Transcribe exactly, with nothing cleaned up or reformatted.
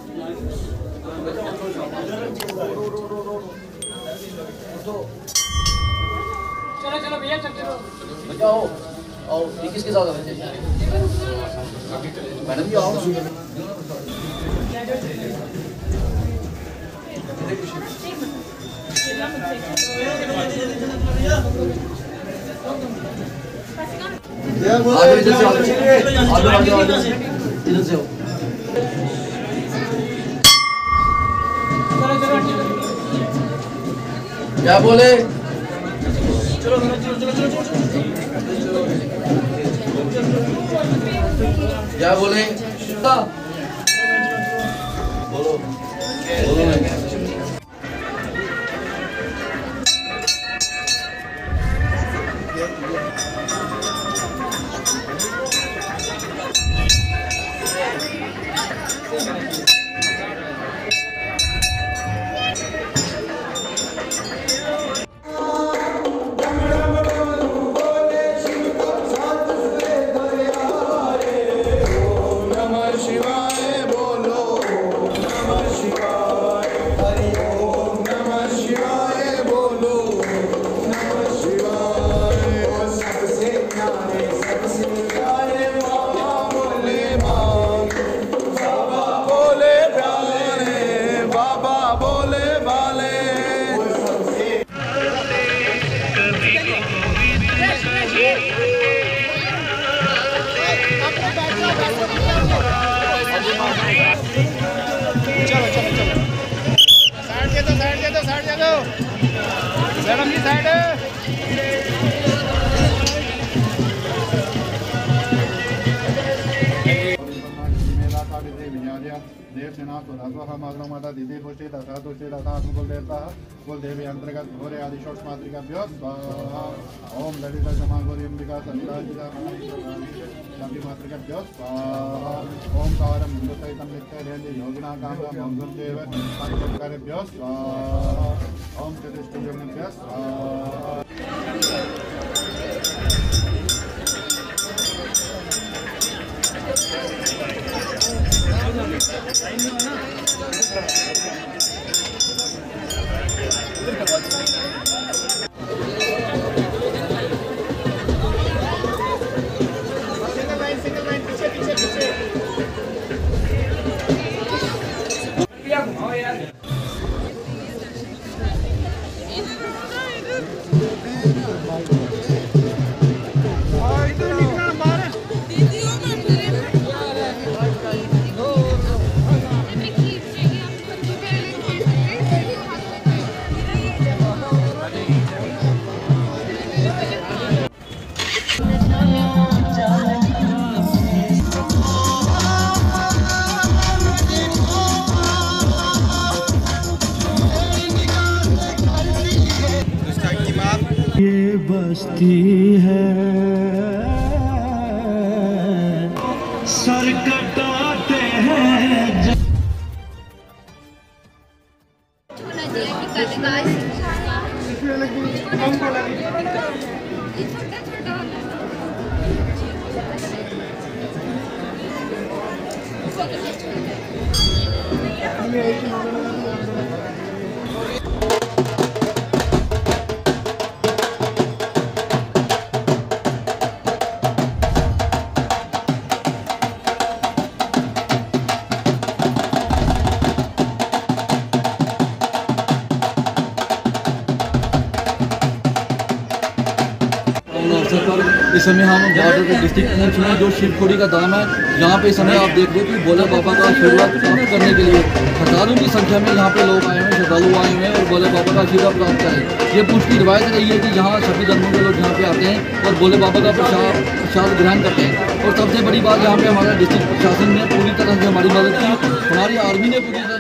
चलो चलो भैया चलो भैया आओ आओ, ये किसके साथ आना चाहिए? मैडम जी आओ। आगे इधर से आओ, आगे आगे आओ, इधर से आओ। क्या बोले? चलो चलो चलो चलो चलो। क्या बोले? बोलो बोलो। चलो चलो चलो साइड दे दो साइड दे दो साइड दे दो मैडम जी साइड। देव सेना सुरात्वा माग्रमाता दीदी पुष्टि तथा तुष्टि तथा कुलदेवता कुलदेवी अंतर्गत घोरे आदि षोडश मातृकाभ्यो स्वाहा। ओम ललित समागौरी अंबिका सत्ताजिता लंबी मातृकाभ्यो स्वाहा। ओम कावरम हिंदुसहितं नित्यरेन्द्र योगिना कामं मंगलदेव पंचकारेभ्यो स्वाहा। ओम चतुष्टयोगिभ्यो स्वाहा। ये बस्ती है सर कटाते हैं। अवसर पर इस समय हम बॉर्डर के डिस्ट्रिक्ट पहुँचे हैं जो शिवखोड़ी का धाम है। यहाँ पे इस समय आप देख रहे हो कि भोले बाबा का आशीर्वाद प्राप्त करने के लिए हजारों की संख्या में यहाँ पे लोग आए हुए हैं, श्रद्धालु आए हुए हैं और भोले बाबा का आशीर्वाद प्राप्त करें। ये पुष्टि रिवायत रही है कि यहाँ सभी धर्मों के लोग यहाँ पे आते हैं और भोले बाबा का प्रसाद प्रसाद ग्रहण करते हैं। और सबसे बड़ी बात यहाँ पे हमारा डिस्ट्रिक्ट प्रशासन ने पूरी तरह से हमारी मदद की, हमारी आर्मी ने पूरी तरह